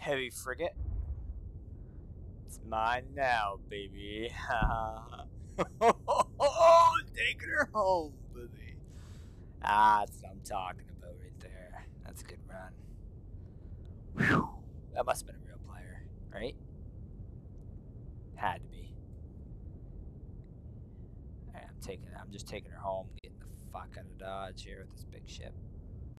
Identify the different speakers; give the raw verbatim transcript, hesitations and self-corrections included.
Speaker 1: heavy frigate. It's mine now, baby. Taking her home, baby. Ah, that's what I'm talking about right there. That's a good run. Whew. That must have been a real player, right? Had to be. Alright, I'm taking I'm just taking her home, getting the fuck out of Dodge here with this big ship.